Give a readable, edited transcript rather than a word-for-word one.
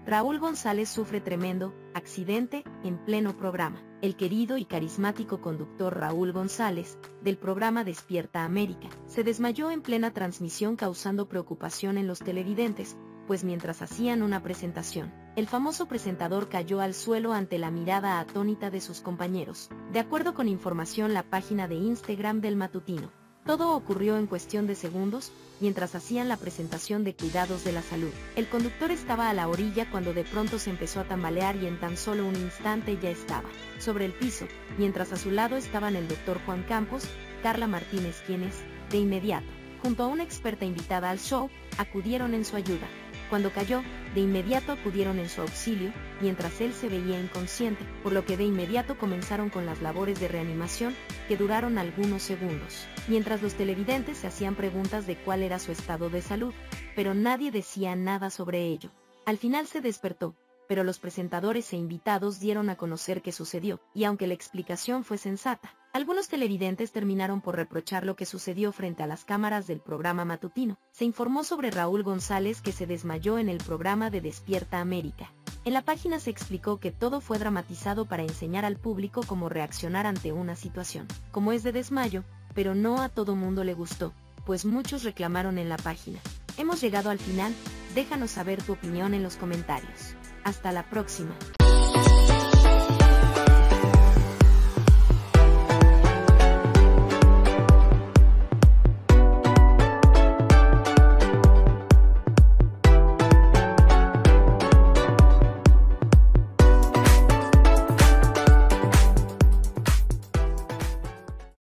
Raúl González sufre tremendo accidente en pleno programa. El querido y carismático conductor Raúl González, del programa Despierta América, se desmayó en plena transmisión causando preocupación en los televidentes, pues mientras hacían una presentación, el famoso presentador cayó al suelo ante la mirada atónita de sus compañeros. De acuerdo con información la página de Instagram del matutino, todo ocurrió en cuestión de segundos, mientras hacían la presentación de cuidados de la salud. El conductor estaba a la orilla cuando de pronto se empezó a tambalear y en tan solo un instante ya estaba sobre el piso, mientras a su lado estaban el doctor Juan Campos, Carla Martínez quienes, de inmediato, junto a una experta invitada al show, acudieron en su ayuda. Cuando cayó, de inmediato acudieron en su auxilio, mientras él se veía inconsciente, por lo que de inmediato comenzaron con las labores de reanimación, que duraron algunos segundos, mientras los televidentes se hacían preguntas de cuál era su estado de salud, pero nadie decía nada sobre ello. Al final se despertó, pero los presentadores e invitados dieron a conocer qué sucedió, y aunque la explicación fue sensata, algunos televidentes terminaron por reprochar lo que sucedió frente a las cámaras del programa matutino. Se informó sobre Raúl González que se desmayó en el programa de Despierta América. En la página se explicó que todo fue dramatizado para enseñar al público cómo reaccionar ante una situación, como es de desmayo, pero no a todo mundo le gustó, pues muchos reclamaron en la página. Hemos llegado al final, déjanos saber tu opinión en los comentarios. Hasta la próxima.